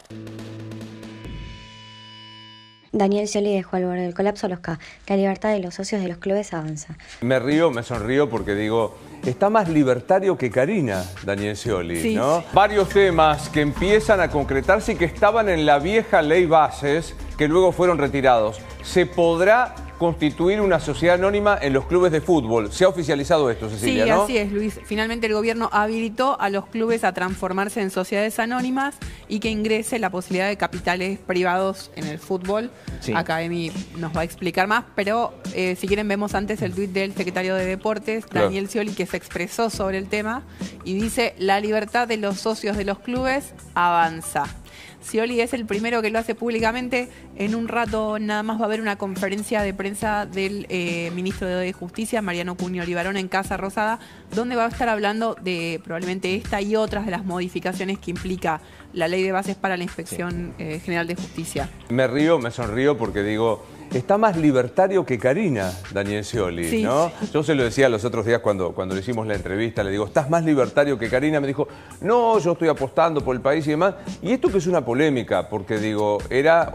Daniel Scioli dejó al borde del colapso a los K. La libertad de los socios de los clubes avanza. Me río, me sonrío porque digo, está más libertario que Karina, Daniel Scioli, Sí. ¿no? Varios temas que empiezan a concretarse y que estaban en la vieja ley bases, que luego fueron retirados. ¿Se podrá constituir una sociedad anónima en los clubes de fútbol? Se ha oficializado esto, Cecilia, Sí, ¿no? así es, Luis. Finalmente el gobierno habilitó a los clubes a transformarse en sociedades anónimas y que ingrese la posibilidad de capitales privados en el fútbol. Sí. Acá Emi nos va a explicar más, pero si quieren vemos antes el tuit del secretario de Deportes, Claro. Daniel Scioli, que se expresó sobre el tema y dice: la libertad de los socios de los clubes avanza. Scioli es el primero que lo hace públicamente. En un rato nada más va a haber una conferencia de prensa del ministro de Justicia, Mariano Cunio Olivarón, en Casa Rosada, donde va a estar hablando de probablemente esta y otras de las modificaciones que implica la ley de bases para la Inspección General de Justicia. Me río, me sonrío porque digo, está más libertario que Karina, Daniel Scioli, Sí. ¿no? Yo se lo decía los otros días cuando le hicimos la entrevista, le digo, ¿estás más libertario que Karina? Me dijo, no, yo estoy apostando por el país y demás. Y esto que es una polémica, porque digo, era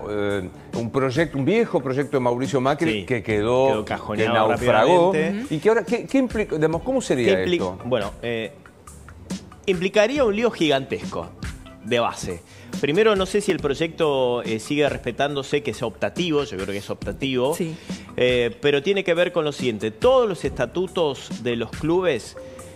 un viejo proyecto de Mauricio Macri, Sí, que quedó que cajoneado naufragó. rápidamente. Y que ahora, ¿qué implica? Digamos, ¿cómo sería esto? Bueno, implicaría un lío gigantesco de base. Primero, no sé si el proyecto sigue respetándose que sea optativo, yo creo que es optativo, Sí. pero tiene que ver con lo siguiente: todos los estatutos de los clubes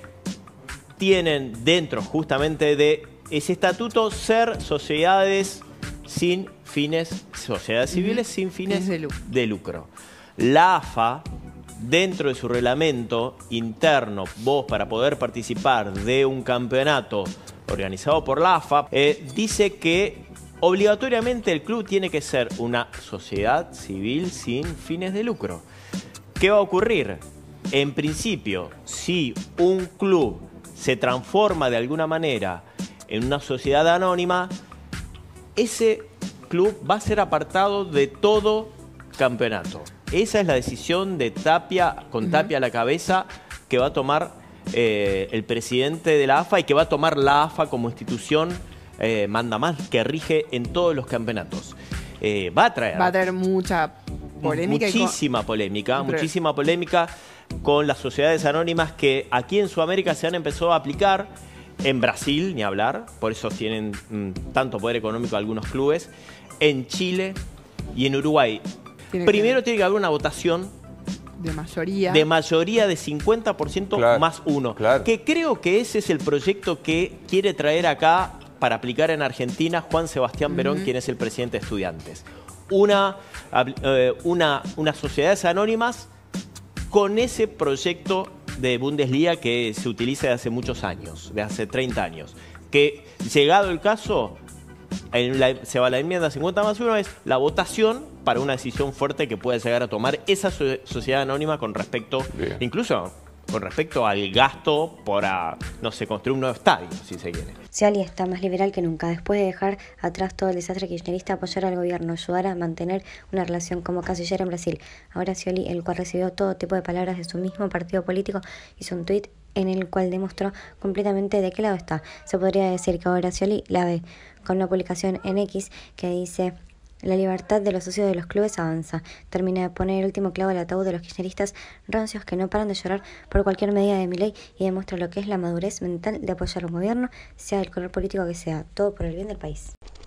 tienen dentro justamente de ese estatuto ser sociedades sin fines, sociedades civiles sin fines de lucro. La AFA, dentro de su reglamento interno, vos para poder participar de un campeonato organizado por la AFA, dice que obligatoriamente el club tiene que ser una sociedad civil sin fines de lucro. ¿Qué va a ocurrir? En principio, si un club se transforma de alguna manera en una sociedad anónima, ese club va a ser apartado de todo campeonato. Esa es la decisión de Tapia, con Tapia a la cabeza, que va a tomar el presidente de la AFA y que va a tomar la AFA como institución manda más que rige en todos los campeonatos. Va a traer mucha polémica. muchísima polémica con las sociedades anónimas que aquí en Sudamérica se han empezado a aplicar. En Brasil, ni hablar, por eso tienen tanto poder económico algunos clubes. En Chile y en Uruguay. Primero tiene que haber una votación de mayoría. De mayoría de 50% Claro, más uno. claro. Que creo que ese es el proyecto que quiere traer acá para aplicar en Argentina Juan Sebastián Verón, quien es el presidente de Estudiantes. Unas sociedades anónimas con ese proyecto de Bundesliga que se utiliza desde hace muchos años, de hace 30 años. Que llegado el caso, se va a la enmienda 50 más 1, es la votación para una decisión fuerte que pueda llegar a tomar esa sociedad anónima con respecto, incluso con respecto al gasto por, no sé, construir un nuevo estadio, si se quiere. Scioli está más liberal que nunca. Después de dejar atrás todo el desastre kirchnerista, apoyar al gobierno, ayudar a mantener una relación como canciller en Brasil. Ahora Scioli, el cual recibió todo tipo de palabras de su mismo partido político, hizo un tuit en el cual demostró completamente de qué lado está. Se podría decir que ahora Scioli la ve, con una publicación en X que dice: la libertad de los socios de los clubes avanza. Termina de poner el último clavo al ataúd de los kirchneristas rancios que no paran de llorar por cualquier medida de Milei y demuestra lo que es la madurez mental de apoyar a un gobierno, sea el color político que sea, todo por el bien del país.